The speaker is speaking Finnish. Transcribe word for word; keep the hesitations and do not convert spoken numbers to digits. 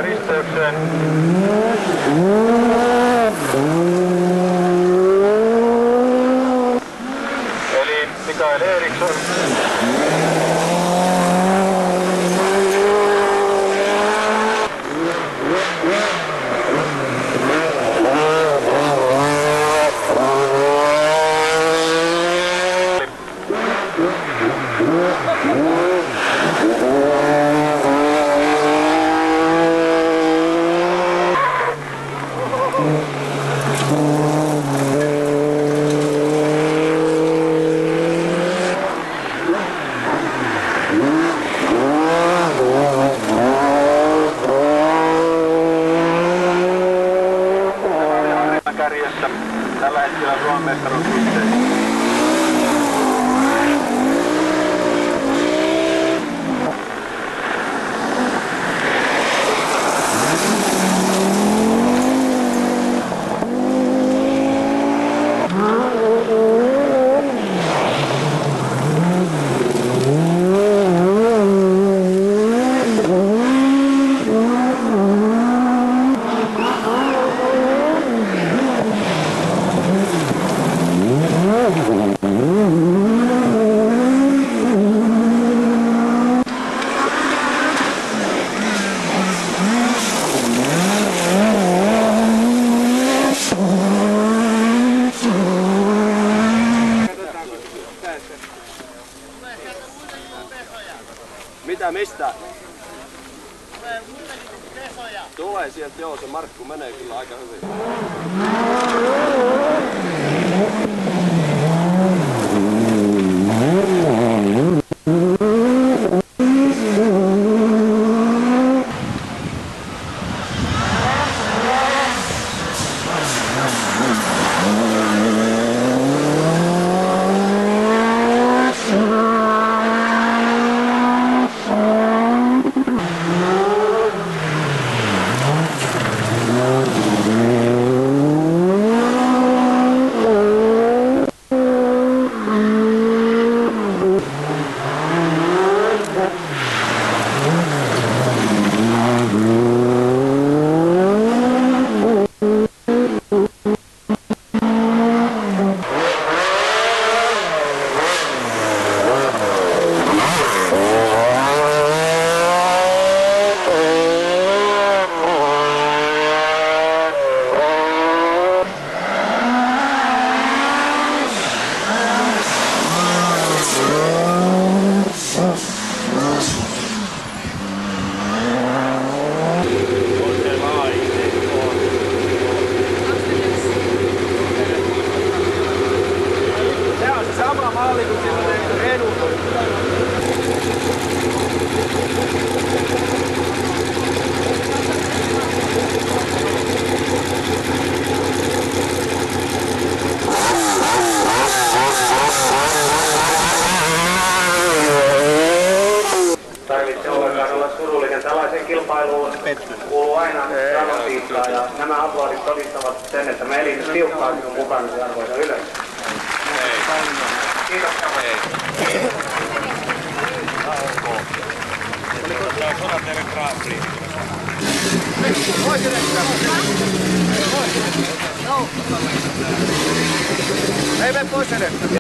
risteykseen. Eli Mikael Eriksson. Kärjessä tällä hetkellä Suomen mestaruuspisteessä. Mitä, mistä? Tulee sieltä, joo, se Markku menee kyllä aika hyvin. Sama malli kuin sillä tehty edulla. Tarvitse ollenkaan olla surullinen. Tällaiseen kilpailuun kuuluu aina dramatiikkaa ja nämä aplodit todistavat sen, että me elimme tiukkaan mukana, arvoisa yleisö. Kiitos. Oliko tämä Sorateiden Grand Prix? Ei mene pois edestä.